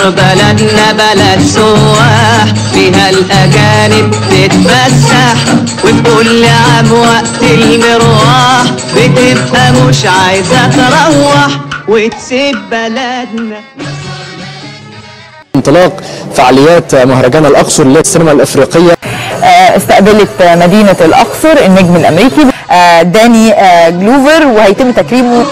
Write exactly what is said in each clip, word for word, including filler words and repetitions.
مصر بلدنا بلد سواح، فيها الأجانب تتفسح، وكل عام وقت المروح بتبقى مش عايزة تروح وتسيب بلدنا. انطلاق فعاليات مهرجان الأقصر للسينما الأفريقية. استقبلت مدينة الأقصر النجم الأمريكي داني جلوفر، وهيتم تكريمه.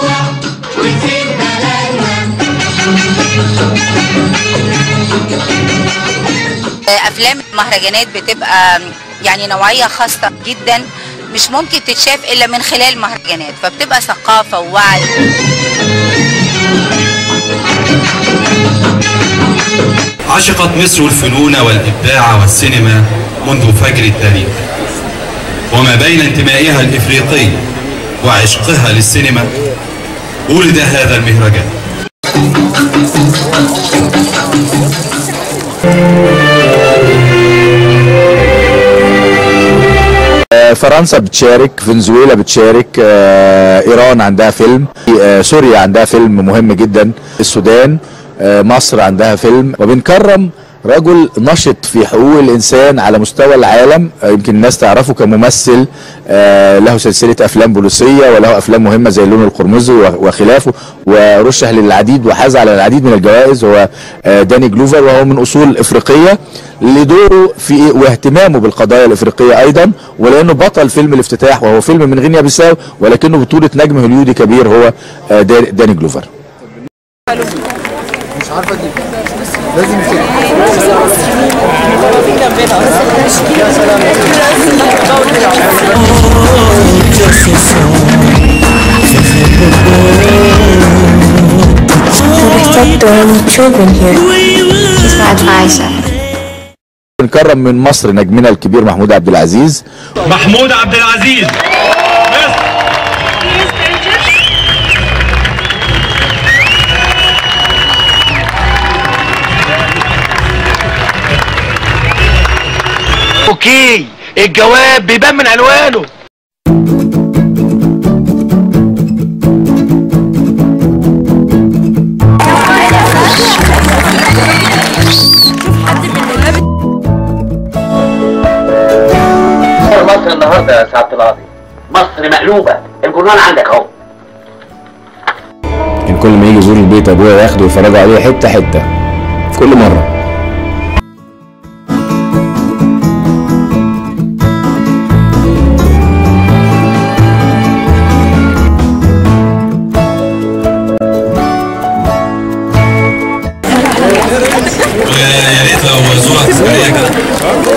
أفلام المهرجانات بتبقى يعني نوعية خاصة جدا، مش ممكن تتشاف إلا من خلال مهرجانات، فبتبقى ثقافة ووعي. عشقت مصر الفنون والإبداع والسينما منذ فجر التاريخ، وما بين انتمائها الإفريقي وعشقها للسينما ولد هذا المهرجان. فرنسا بتشارك، فنزويلا بتشارك، ايران عندها فيلم، سوريا عندها فيلم مهم جدا، السودان، مصر عندها فيلم. وبنكرم رجل نشط في حقوق الانسان على مستوى العالم، يمكن الناس تعرفه كممثل، له سلسله افلام بوليسيه وله افلام مهمه زي اللون القرمزي وخلافه، ورشح للعديد وحاز على العديد من الجوائز. هو داني جلوفر، وهو من اصول افريقيه، لدوره في واهتمامه بالقضايا الافريقيه ايضا، ولانه بطل فيلم الافتتاح وهو فيلم من غينيا بيساو، ولكنه بطوله نجم هوليودي كبير هو داني جلوفر. مش عارفه دي لازم بنكرم من مصر نجمنا الكبير محمود عبد العزيز. محمود عبد العزيز اوكي، الجواب بيبان من عنوانه. مصر النهارده يا سعاده القاضي، مصر مقلوبه، الجرنان عندك اهو. كان كل ما يجي يزور البيت ابويا ياخده ويفرجوا عليه حته حته في كل مره. يا ريت لو زورت اسكندريه كده.